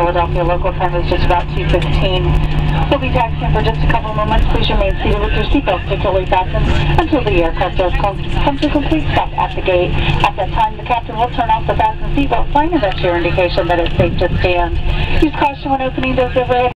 Philadelphia. Local time is just about 2:15. We'll be taxiing for just a couple moments. Please remain seated with your seatbelt securely fastened until the aircraft does come to a complete stop at the gate. At that time, the captain will turn off the fasten seatbelt sign, and that's your indication that it's safe to stand. Use caution when opening those overhead